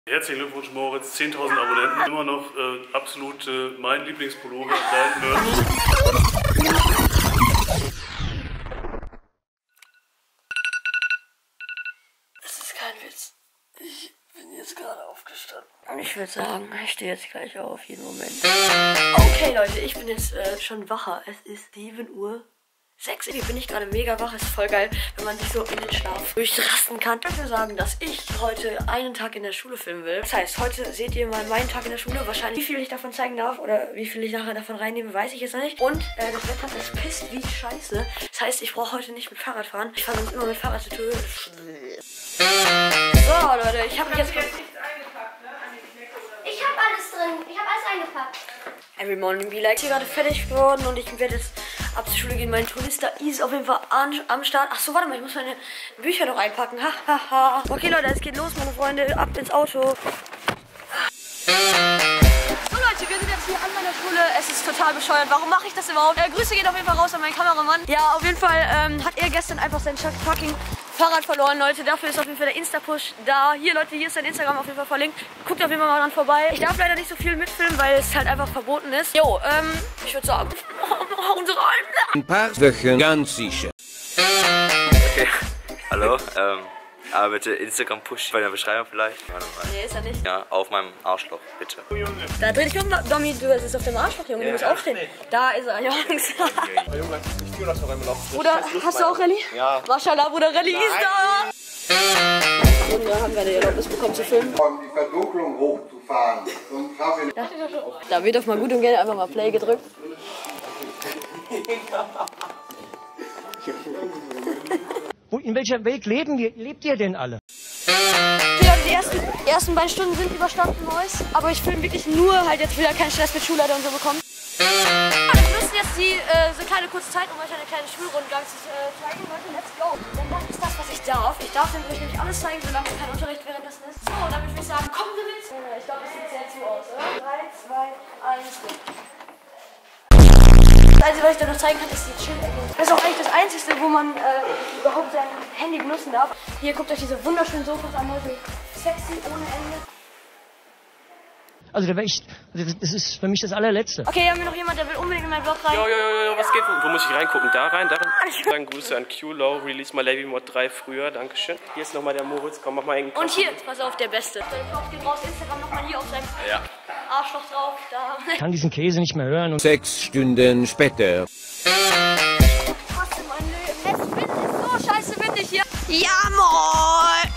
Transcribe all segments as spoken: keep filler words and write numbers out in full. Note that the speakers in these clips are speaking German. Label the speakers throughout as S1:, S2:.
S1: Herzlichen Glückwunsch, Moritz, zehntausend Abonnenten. Immer noch äh, absolut äh, mein Lieblingspullover, dein Merch.
S2: Das ist kein Witz. Ich bin jetzt gerade aufgestanden. Und ich würde sagen, ich stehe jetzt gleich auf, jeden Moment. Okay, Leute, ich bin jetzt äh, schon wacher. Es ist sieben Uhr sechs. Irgendwie bin ich gerade mega wach. Es ist voll geil, wenn man sich so in den Schlaf durchrasten kann. Ich würde sagen, dass ich heute einen Tag in der Schule filmen will. Das heißt, heute seht ihr mal meinen Tag in der Schule. Wahrscheinlich, wie viel ich davon zeigen darf oder wie viel ich nachher davon reinnehme, weiß ich jetzt noch nicht. Und äh, das Wetter, das pisst wie Scheiße. Das heißt, ich brauche heute nicht mit Fahrrad fahren. Ich fahre sonst immer mit Fahrrad zur Tür. So, Leute, ich habe mich jetzt...
S3: Ich habe alles drin. Ich habe alles eingepackt.
S2: Every morning be like. Ich bin gerade fertig geworden und ich werde jetzt ab zur Schule gehen. Mein Tourista ist auf jeden Fall an, am Start. Ach so, warte mal, ich muss meine Bücher noch einpacken. Hahaha. Okay, Leute, es geht los, meine Freunde. Ab ins Auto. So, Leute, wir sind jetzt hier an meiner Schule. Es ist total bescheuert. Warum mache ich das überhaupt? Äh, Grüße gehen auf jeden Fall raus an meinen Kameramann. Ja, auf jeden Fall ähm, hat er gestern einfach sein fucking Fahrrad verloren, Leute. Dafür ist auf jeden Fall der Insta-Push da. Hier, Leute, hier ist sein Instagram auf jeden Fall verlinkt. Guckt auf jeden Fall mal dran vorbei. Ich darf leider nicht so viel mitfilmen, weil es halt einfach verboten ist. Jo, ähm, ich würde sagen, hauen Sie rein.
S4: Ein paar Wochen ganz sicher.
S5: Okay, hallo, ähm, aber bitte Instagram-Push bei der Beschreibung vielleicht.
S2: Nee, ist er nicht.
S5: Ja, auf meinem Arschloch, bitte.
S2: Da dreh dich um, Domi, du bist auf dem Arschloch, Junge, du musst aufstehen. Da ist er, Jungs. Bruder, hast du auch Rallye?
S5: Ja.
S2: Maschallah, Bruder, Rallye ist da. Und da haben wir die Erlaubnis bekommen zu filmen.
S6: Die Verdunklung hochzufahren. Und
S2: da, da wird auf mal gut und gerne einfach mal Play gedrückt.
S7: In welcher Welt leben wir, lebt ihr denn alle?
S2: Okay, Leute, die ersten, die ersten beiden Stunden sind überstanden, Neues. Aber ich filme wirklich nur, halt jetzt wieder keinen Stress mit Schulleiter und so bekommen. Wir müssen jetzt die, äh, so kleine kurze Zeit, um euch eine kleine Schulrundgang zu äh, zeigen. Leute, let's go. Denn das ist das, was ich darf. Ich darf euch nämlich alles zeigen, solange kein Unterricht währenddessen ist. So, dann würde ich sagen, kommen Sie mit. Ich glaube, das sieht sehr zu aus, oder? drei, zwei, eins, go. Das Einzige, was ich da noch zeigen kann, ist die Chill-Ecke. Das ist auch eigentlich das Einzige, wo man äh, überhaupt sein Handy benutzen darf. Hier, guckt euch diese wunderschönen Sofas an, Leute. Sexy ohne Ende.
S7: Also da wäre ich, das ist für mich das allerletzte.
S2: Okay, haben wir noch jemand, der will unbedingt in meinen Vlog rein?
S1: Jo, jo, jo, jo, was geht? Wo muss ich reingucken? Da rein, da rein. Dann Grüße an Q-Low, Release My Lady Mod drei früher, dankeschön. Hier ist nochmal der Moritz, komm, mach mal einen
S2: Und hier, pass auf, der Beste. Der Vlog geht raus, Instagram nochmal hier auf seinem
S1: ja.
S2: Arschloch drauf. Da.
S7: Ich kann diesen Käse nicht mehr hören. Und
S4: Sechs Stunden später.
S2: Ich hasse mein Leben. Es windig, so scheiße windig hier. Ja, moin!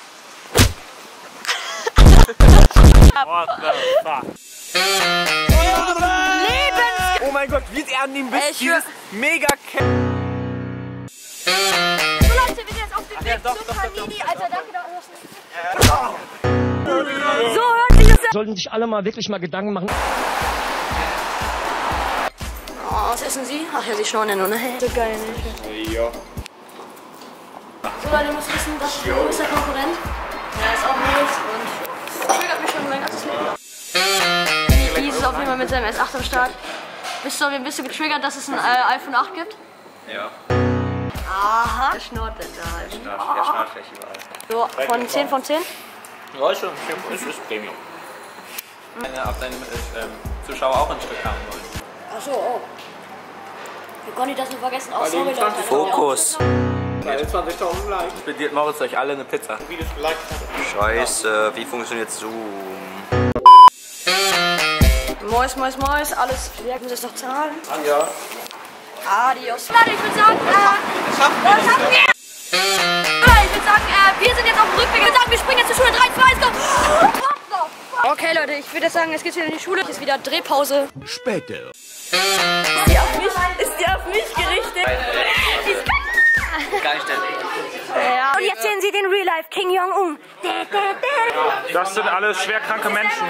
S1: What the fuck?
S2: Lebens...
S5: Oh mein Gott, wie er an ihm bist, dieses mega K.
S2: So Leute, wir sind jetzt auf dem Weg zum Panini. Alter, danke da draußen. So hört sich das an.
S7: sollten sich alle mal wirklich mal Gedanken machen.
S2: Oh, was essen Sie? Ach ja, Sie schauen ja nur, ne? So geil, ne?
S1: Ja.
S2: So Leute, ihr müsst wissen, das ist mein größter Konkurrent. Er ist auch Nils und triggert mich schon mein ganzes Leben. Nils ist auf jeden Fall mit seinem S acht am Start. Bist du, bist du getriggert, dass es ein äh, iPhone acht gibt?
S5: Ja.
S2: Aha. Der schnort denn da halt.
S5: Der schnarrt gleich überall.
S2: So, von zehn von zehn?
S5: Ja, schon. Es ist Premium. Wenn auf deine ähm, Zuschauer auch ein Stück haben wollen.
S2: Achso, oh. Wir konnten das nur vergessen. Oh, sorry, Leute.
S5: Fokus.
S1: einundzwanzigtausend Likes.
S5: Spendiert Moritz euch alle eine Pizza. Scheiße, wie funktioniert Zoom?
S2: Mois, mois, mois, alles. Wir müssen es noch zahlen.
S1: Ja.
S2: Adios. Leute, ich würde sagen, äh, das schaffen wir. Ich würde sagen, äh, wir sind jetzt auf dem Rückweg. Ich würde sagen, wir springen jetzt zur Schule. drei, zwei, eins, go. Okay, Leute, ich würde sagen, es geht wieder in die Schule. Hier ist wieder Drehpause.
S4: Später.
S2: Ist die auf mich, ist die auf mich gerichtet? Die ist
S5: Geil,
S2: ja. Und jetzt sehen Sie den Real Life King Jong-un.
S1: Das sind alles schwerkranke Menschen.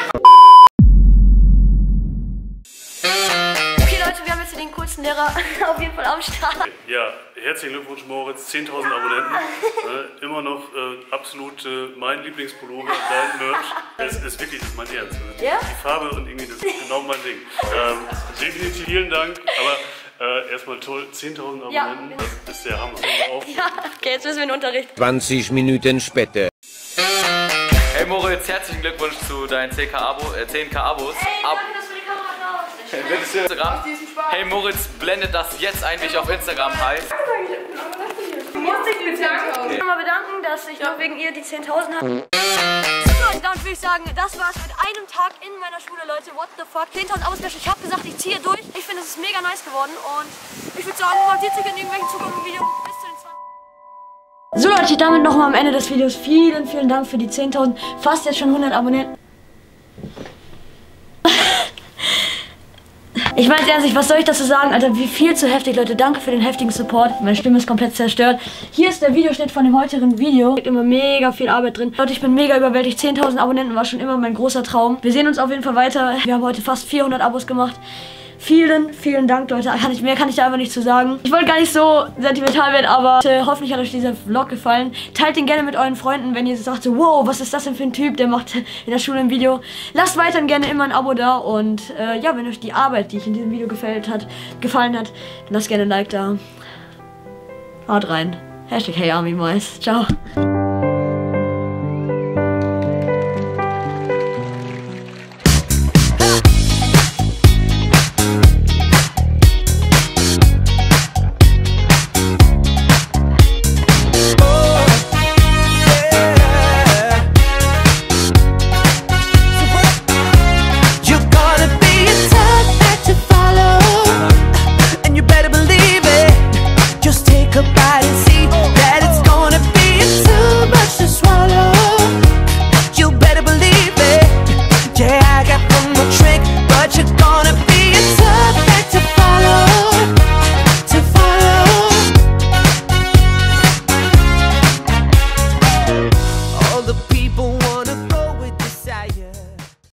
S2: Okay, Leute, wir haben jetzt hier den coolsten Lehrer auf jeden Fall am Start.
S1: Ja, herzlichen Glückwunsch, Moritz, zehntausend Abonnenten. äh, immer noch äh, absolut äh, mein Lieblingspullover, dein Merch. Es ist wirklich, das ist mein Ernst.
S2: Ja?
S1: Die Farbe und irgendwie, das ist genau mein Ding. Ähm, definitiv vielen Dank, aber äh, erstmal toll, zehntausend Abonnenten,
S2: Ja.
S1: das ist der Hammer. Auf.
S2: Ja, okay, jetzt müssen wir in den Unterricht.
S4: zwanzig Minuten später.
S5: Hey Moritz. Moritz, herzlichen Glückwunsch zu deinen zehn K Abos. Ey, danke, dass du die Kamera raus. Hey Moritz, blendet das jetzt eigentlich auf Instagram heißt.
S2: Du musst dich bedanken. Ich will mal bedanken, dass ich noch wegen ihr die zehntausend habe. So, dann würde ich sagen, das war's mit einem Tag in meiner Schule, Leute. What the fuck? zehntausend Abos special. Ich habe gesagt, ich ziehe durch. Ich finde, es ist mega nice geworden. Und ich würde sagen, man sieht sich in irgendwelchen zukünftigen Videos. Bis zu den zwanzig. So Leute, damit nochmal am Ende des Videos. Vielen, vielen Dank für die zehntausend. Fast jetzt schon hundert Abonnenten. Ich weiß ernstlich, was soll ich dazu sagen, Alter, wie viel zu heftig, Leute. Danke für den heftigen Support. Meine Stimme ist komplett zerstört. Hier ist der Videoschnitt von dem heutigen Video. Da ist immer mega viel Arbeit drin. Leute, ich bin mega überwältigt. zehntausend Abonnenten war schon immer mein großer Traum. Wir sehen uns auf jeden Fall weiter. Wir haben heute fast vierhundert Abos gemacht. Vielen, vielen Dank, Leute. Kann ich, mehr kann ich da einfach nicht zu sagen. Ich wollte gar nicht so sentimental werden, aber äh, hoffentlich hat euch dieser Vlog gefallen. Teilt den gerne mit euren Freunden, wenn ihr sagt so, wow, was ist das denn für ein Typ, der macht in der Schule ein Video. Lasst weiterhin gerne immer ein Abo da und äh, ja, wenn euch die Arbeit, die ich in diesem Video gefällt hat, gefallen hat, dann lasst gerne ein Like da. Haut rein. Hashtag Hey Army Mice. Ciao.